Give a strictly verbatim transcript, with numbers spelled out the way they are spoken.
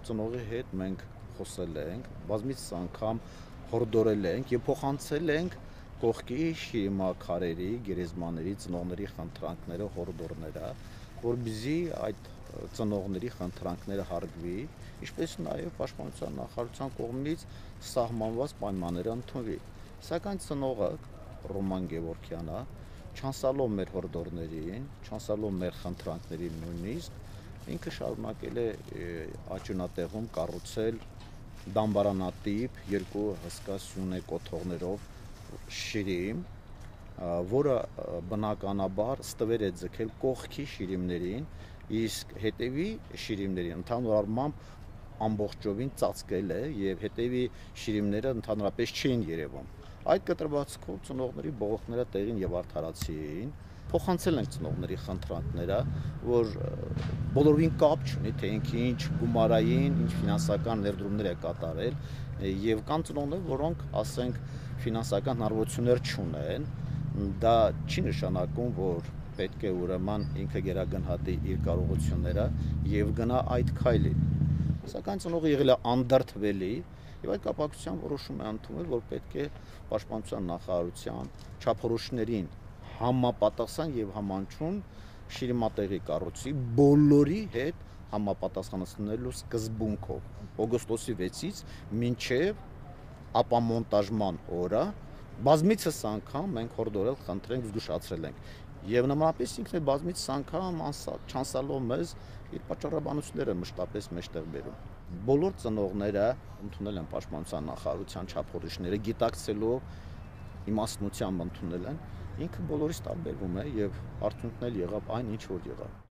Ծնողի հետ մենք խոսել ենք, բազմիցս անգամ հորդորել ենք եւ փոխանցել ենք կողքի շիրիմաքարերի, գերեզմաների ծնողների խնդրանքները, հորդորները, որպեսզի այդ ծնողների խնդրանքները հարգվի, ինչպես նաեւ պաշտպանության նախարարության կողմից սահմանված պայմանները ընդունվի։ Սակայն ծնողը Ռոման Գևորգյանը չանցալով մեր հորդորներին, չանցալով մեր խնդրանքներին նույնիսկ ինքը շարունակել է աճյունատեղում կառուցել դամբարանատիպ երկու հսկա սյունե կոթողներով շիրիմ, որը բնականաբար ստվեր է ձգել կողքի շիրիմներին, իսկ հետևի շիրիմներին ընդհանուր առմամբ ամբողջովին ծածկել է եւ հետևի շիրիմները ընդհանրապես չէին երևում։ Այդ կտրվածքով ծնողների բողոքները տեղին եւ արդարացին, փոխանցել ենք ծնողների խնդրանքները, որ բոլորովին կապ չունի, թե ինքը ինչ գումարային, ինչ ֆինանսական ներդրումներ է կատարել, եւ կան ծնողներ, որոնք, ասենք, ֆինանսական հնարավորություններ չունեն, դա չի նշանակում, որ պետք է ուրեմն ինքը գերագնահատի իր կարողությունները եւ գնա այդ քայլի։ Սակայն ծնողը եղել է անդրդվելի եւ այդ կապակցությամբ որոշում է ընդունել, որ պետք է պաշտպանության նախարարության չափորոշիչներին համապատասխան եւ համանուն շիրիմատեղի կառուցի բոլորի հետ համապատասխանեցնելու սկզբունքով օգոստոսի վեցից մինչև ապամոնտաժման օրը բազմիցս անգամ մենք հորդորել, խնդրենք, զգուշացրել ենք եւ նմանապես ինքն է բազմիցս անգամ չանցալով մեզ իր պատճառաբանությունները մշտապես մեջտեղ բերում։ Բոլոր ծնողները ընդունել են պաշտպանության նախարարության չափորոշիչները, գիտակցելով իմաստնությամբ ընդունել են, ինքը բոլորից տարբերվում է եւ արդյունքն էլ եղավ այն, ինչ որ եղավ։